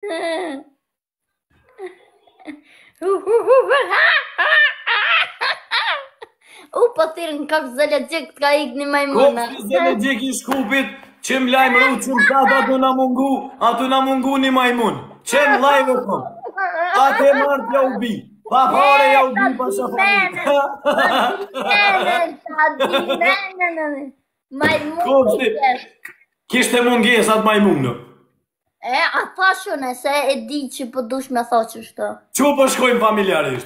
Po thirën kak zëlegjik t'ka ik një majmuna. Kopë zëlegjik i shkupit, që m'lajmë ru që m'kata atu na mungu një majmun. Që m'lajmë kom. Ate martë ja u bi. Pa pare ja u bi pa shafanit. Kopë kishte mungesat majmunë. A thashune se e di që po dush me tha që shto. Që po shkojmë familjarisht?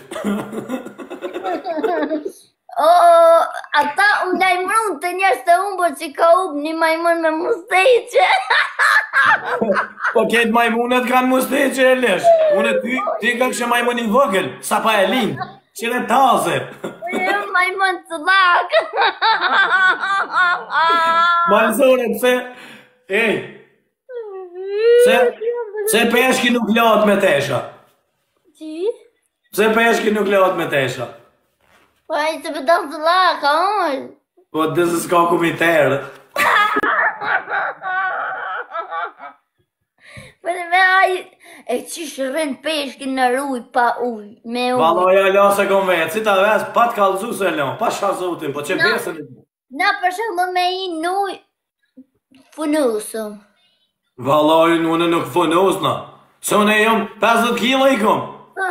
Ata më lajmërun të njështë të umbër që ka up një majmun me musteqe. Po ketë majmunet kanë musteqe e lesh. Unë ty ka kështë majmun i vogël, sa pa e linë, që në taze. Majmun të lak. Malzore, pse? Ej, pse peshki nuk laot me tesha? Qi? Pse peshki nuk laot me tesha? Po e që pëtëm të laka, oj. Po dësë s'ka kumiterë. Po dhe me aj, e qish rrën peshkin në ruj pa uj, me uj. Valoja la se kom vetë, si ta ves, pa t'kallëzu se lo, pa shazotin, po që besën e... Na për shumë me i nuj funusëm. Valoj, unë nuk funusna. Se unë e jom 50 kilo i kom.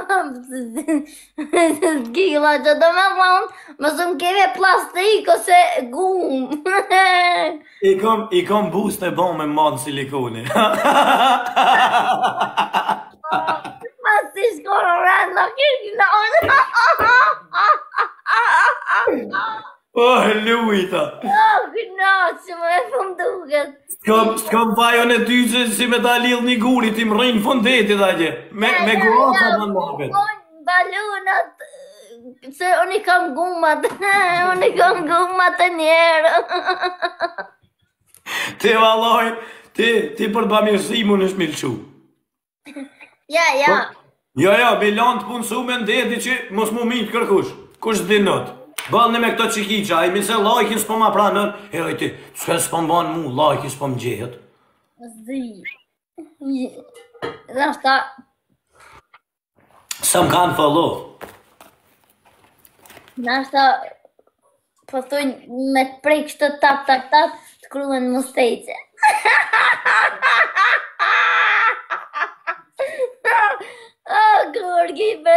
Gila që do me thonë, më së më keve plastik ose gum. I kom boost e bon me madë silikoni. Ma si shkonë rrën në kërë në onë. Oh, lujta. Këna që më e fëm duket. S'kam fajon e ty që si me ta lillë një guri, ti më rrinë fundetit aqe. Me gurasa më në mabet. Balunat, se unë i kam gumat, unë i kam gumat e njerë. Ti valoj, ti për bëmirësi mu në shmilqu. Ja. Ja, Milan të punësu me ndeti që mos mu mitë kërkush. Kush dinot? Bëllë me këto qikiqa, i mise lajkin s'po ma pranën, e ojti, s'ka s'po mbanë mu, lajkin s'po më gjehet. Zi. Dhe shta... Së më kanë follow. Dhe shta... Po thuj me të prej kështë tap, të kruen musteqe. Gorgi be...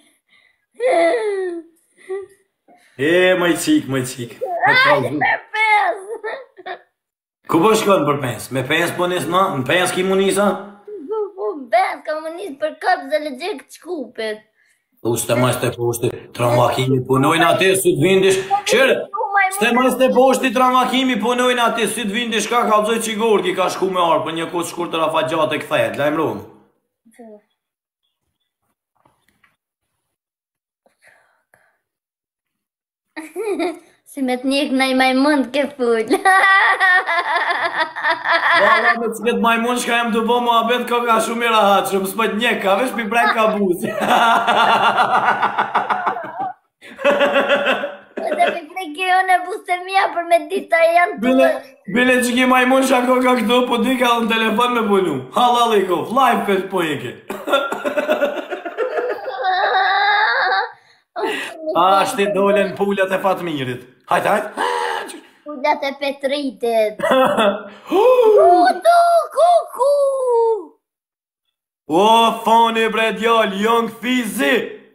Më i qik. Me pes! Ku po shkon për pes? Me pes po nis në? Në pes ki mu nisa? Po pes, ka mu nis për kap zëlegjik të shkupit. Ste majste poshti, tramvakimi punojnë ati, sy të vindish. Qërë, ste majste poshti, tramvakimi punojnë ati, sy të vindish, ka kalzoj që Gorgi ka shku me arë, për një kohë shkur të rafa gjatë e këthejt, lajmë rëmë. Si me të njek në i majmund ke full. Valla me që këtë majmund shka jem të bo më abet ka shumë i rahat, shumë s'pët njek ka, vesh pi brek ka buzi. Dhe mi brek e one buze mija për me dita e janë të... Bile që ki majmund shka ka këto, po di ka në telefon me punu. Halal i kof, live pet po ike. Ashti dolen pullat e Fatmirit. Hajt. Pullat e Petritit. Kuku! O, foni bre djall, jong fizi.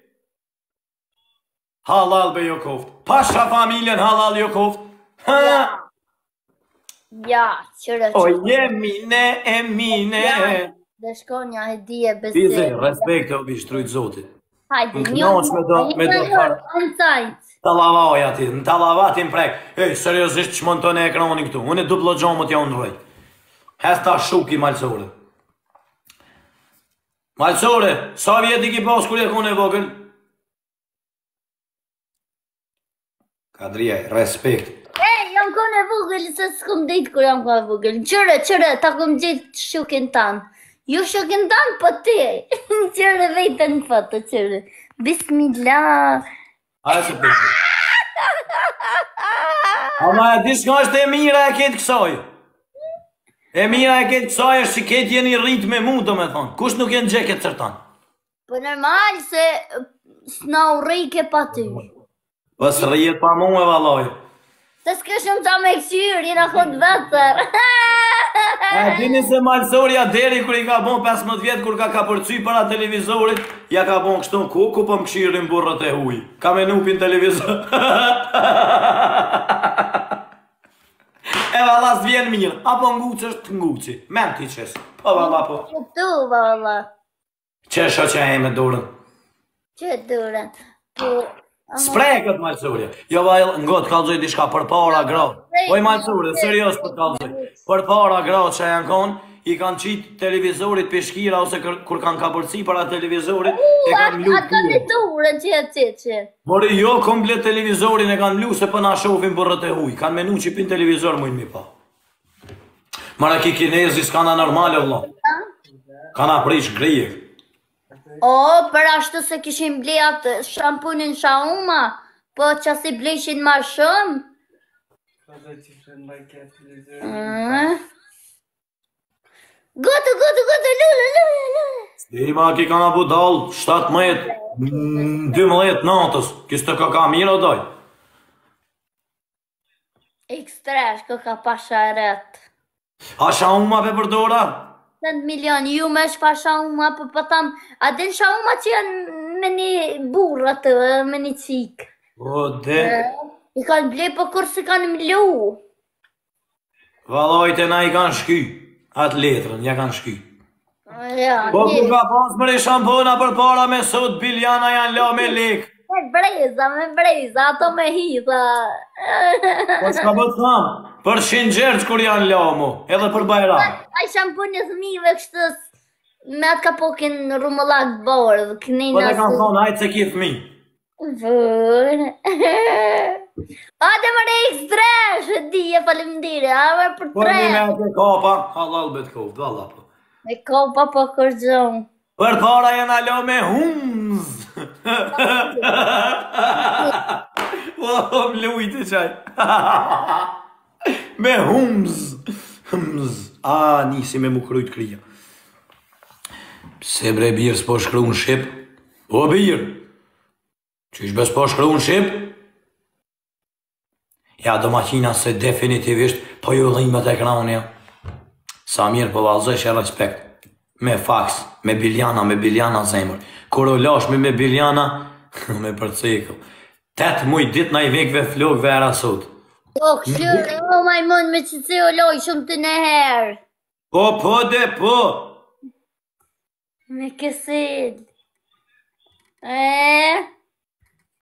Halal be jo koft. Pasha familjen halal jo koft. Ja, qërë. O, jemine. Dhe shkonja e dje besim. Fizi, respekt e obi shtrujt zotit. Hajde, një me do farë. Talavaja ti, në talavatin prek. Ej, seriosisht që mund të në ekranin këtu. Unë e duplo gjomët ja unë rojt. Hes ta shuki malësore. Malësore, sa vjeti ki pas kur e kone vogël? Kadrija, respekt. Ej, jam kone vogël, se s'kom ditë kur jam kone vogël. Qërë, ta kom gjithë shukin tanë. Ju shokin tanë, po ti. Qërë vejtë në foto, qërë. Bismillah. Aja se përshë. Ama e di shka është e mira e këtë kësoj. E mira e këtë kësaj është që këtë jeni rritë me mu, do me thonë. Kush nuk jenë gjeket cërtan? Po normal se s'na u rrike pa ty. Po s'rrijet pa mu e valoj. Se s'këshëm ta me këqyr, jena khod vetër. E dini se Malsoria deri kur i ka bon 15 vjetë kur ka përcy para televizorit, ja ka bon kështu ku po më këshirin burrët e huj. Ka me nupin televizor. E valla s'vjen mirë, apo ngucë është të nguci. Men ti qes. Po valla po. Tu, valla. Që shoqja e me dorën? Që durën? Po... Spreket Malsoria. Jo vaj, ngot kallzoj diçka përpara gratë. Oj Malsoria, serios për kallzoj. Përpara gratë që janë konë, i kanë qitë televizorit peshkira ose kur kanë ka përci para televizorit, e kanë mlu atë kanë durën që. Mori jo komplet televizorin e kanë mlu se për na shofin burrët e huj. Kanë menu që pin televizor mujnë mi pa. Mara ki kinezi s'kana normale vëlla. Kana prish grije. O, për ashtu se kishim ble atë shampunin Shauma, po që si bleshin ma shumë. Gotë, lullë. Ima ki kana budal 17, 12 natës, kështë të ka mirë o doj. Ekstresh, ka pasharet. A Shauma pe përdora? 100 milion, ju me shpa Shauma, po tam, a din Shauma që janë me një burë atë, me një qikë. O, de. I kanë ble, po kur si kanë mlu. Valojte na i kanë shky, atë letrën, ja kanë shky. Ja, Po ku ka pas mëri shampona për para me sot, biljana janë la me lek. me breza, ato me hitha. Po s'ka bët thamë, për 100 gjerç kur janë la mu, edhe për bajram. Ai shampuni thmive kështës, me atë ka pokin rumullak borë, kënina. Po dhe kanë thonë, hajtë se ki fmi. Vërë. Ate më re ekstresh, dije falimdire, ave për Po një me tre. atë kapa, halal bet koftë, valla po. Me kopa po kërgjon. Për para jenë alo me humz. Po, më lujtë qaj. Me humz. A, nisi me mu krujt krija. Pse bre birë s'po shkru në Shqip? Po birë. Qysh bes po shkru në Shqip? Ja, do maqina se definitivisht po ju dhimet ekranja. Sa mirë po valzoj që respekt. Me fax, me biljana zemër. Kur u lash me biljana, me përcikëll. 8 muj dit na i vekve flokve era sot. O, këshyrë, o majmon me që se o loj shumë të neherë. Po, Me kësit.